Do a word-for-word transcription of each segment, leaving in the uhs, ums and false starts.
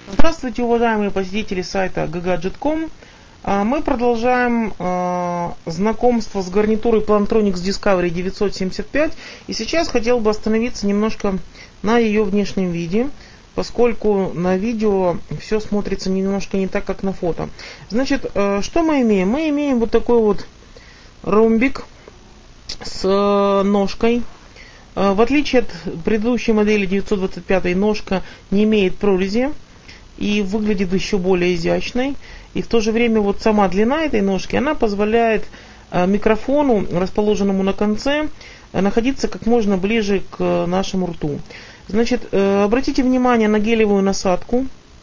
Здравствуйте, уважаемые посетители сайта джи гаджет точка ком. Мы продолжаем э, знакомство с гарнитурой Plantronics Discovery девятьсот семьдесят пять. И сейчас хотел бы остановиться немножко на ее внешнем виде, поскольку на видео все смотрится немножко не так, как на фото. Значит, э, что мы имеем? Мы имеем вот такой вот ромбик с э, ножкой. Э, в отличие от предыдущей модели девятьсот двадцать пять, ножка не имеет прорези и выглядит еще более изящной. И в то же время вот сама длина этой ножки, она позволяет э, микрофону, расположенному на конце, э, находиться как можно ближе к э, нашему рту. Значит, э, обратите внимание на гелевую насадку.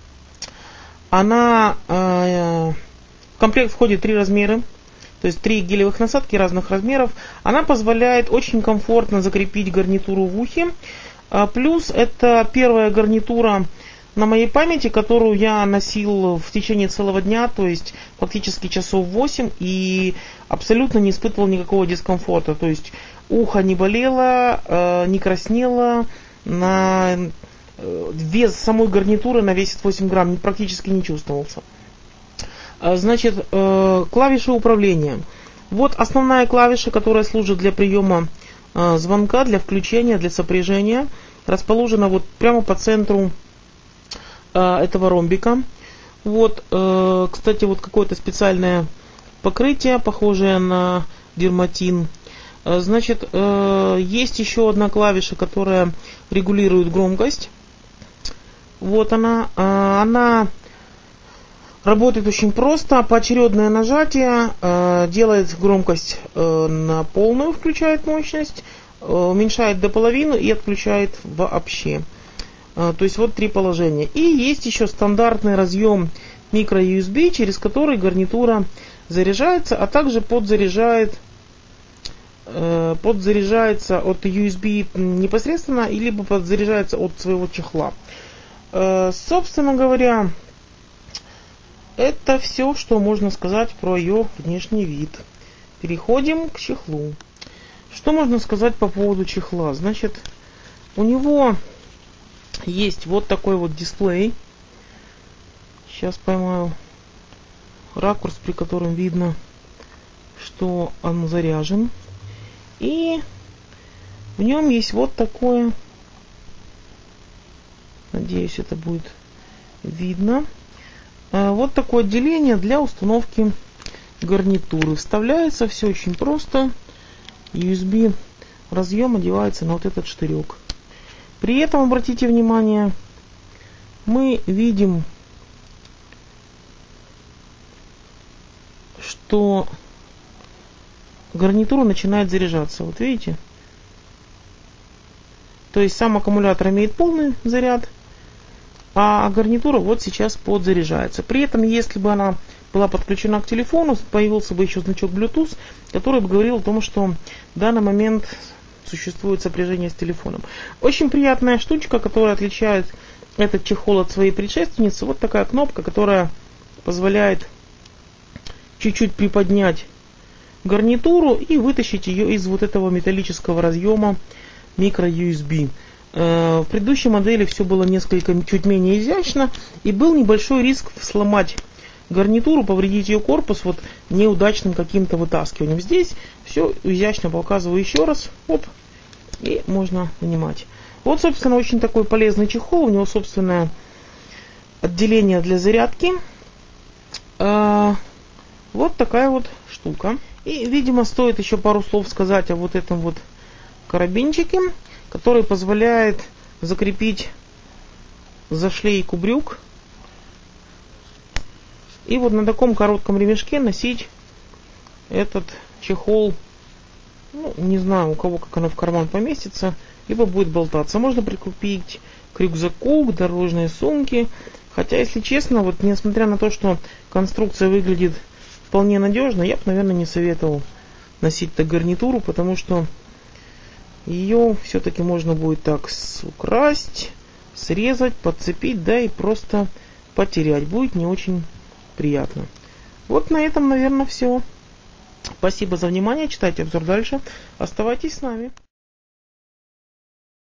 Она э, в комплект входит три размера, то есть три гелевых насадки разных размеров. Она позволяет очень комфортно закрепить гарнитуру в ухе. А плюс это первая гарнитура на моей памяти, которую я носил в течение целого дня, то есть фактически часов восемь, и абсолютно не испытывал никакого дискомфорта. То есть ухо не болело, э, не краснело, на, э, вес самой гарнитуры на весит восемь грамм практически не чувствовался. Значит, э, клавиши управления. Вот основная клавиша, которая служит для приема э, звонка, для включения, для сопряжения. Расположена вот прямо по центру этого ромбика. Вот, э, кстати, вот какое-то специальное покрытие, похожее на дерматин. Э, значит, э, есть еще одна клавиша, которая регулирует громкость. Вот она. Э, она работает очень просто. Поочередное нажатие э, делает громкость э, на полную, включает мощность, э, уменьшает до половины и отключает вообще. То есть вот три положения. И есть еще стандартный разъем микро ю эс би, через который гарнитура заряжается, а также подзаряжает, э, подзаряжается от ю эс би непосредственно, либо подзаряжается от своего чехла. Э, собственно говоря, это все, что можно сказать про ее внешний вид. Переходим к чехлу. Что можно сказать по поводу чехла? Значит, у него есть вот такой вот дисплей. Сейчас поймаю ракурс, при котором видно, что он заряжен. И в нем есть вот такое, надеюсь, это будет видно, вот такое отделение для установки гарнитуры. Вставляется все очень просто. ю эс би разъем одевается на вот этот штырек. При этом, обратите внимание, мы видим, что гарнитура начинает заряжаться. Вот видите? То есть сам аккумулятор имеет полный заряд, а гарнитура вот сейчас подзаряжается. При этом, если бы она была подключена к телефону, появился бы еще значок Bluetooth, который бы говорил о том, что в данный момент существует сопряжение с телефоном. Очень приятная штучка, которая отличает этот чехол от своей предшественницы. Вот такая кнопка, которая позволяет чуть-чуть приподнять гарнитуру и вытащить ее из вот этого металлического разъема микро ю эс би. В предыдущей модели все было несколько чуть менее изящно, и был небольшой риск сломать гарнитуру, повредить ее корпус вот неудачным каким-то вытаскиванием. Здесь все изящно показываю еще раз. Оп, и можно вынимать. Вот, собственно, очень такой полезный чехол. У него собственное отделение для зарядки. А, вот такая вот штука. И, видимо, стоит еще пару слов сказать о вот этом вот карабинчике, который позволяет закрепить зашлейку брюк. И вот на таком коротком ремешке носить этот чехол, ну, не знаю, у кого как оно в карман поместится, либо будет болтаться. Можно прикрепить к рюкзаку, к дорожной сумке. Хотя, если честно, вот несмотря на то, что конструкция выглядит вполне надежно, я бы, наверное, не советовал носить так гарнитуру, потому что ее все-таки можно будет так украсть, срезать, подцепить, да и просто потерять. Будет не очень приятно. Вот на этом, наверное, все. Спасибо за внимание. Читайте обзор дальше. Оставайтесь с нами.